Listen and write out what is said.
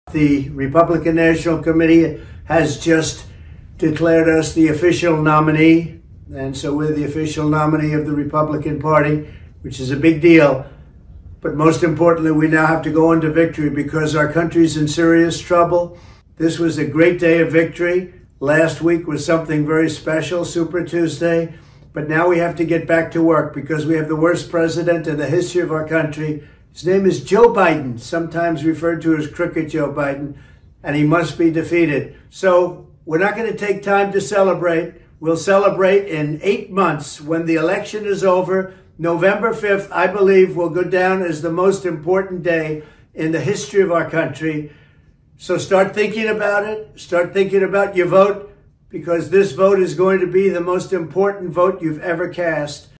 The Republican National Committee has just declared us the official nominee, and so we're the official nominee of the Republican Party, which is a big deal. But most importantly, we now have to go on to victory because our country's in serious trouble. This was a great day of victory. Last week was something very special, Super Tuesday. But now we have to get back to work because we have the worst president in the history of our country. His name is Joe Biden, sometimes referred to as Crooked Joe Biden, and he must be defeated. So we're not going to take time to celebrate. We'll celebrate in 8 months when the election is over. November 5th, I believe, will go down as the most important day in the history of our country. So start thinking about it. Start thinking about your vote, because this vote is going to be the most important vote you've ever cast.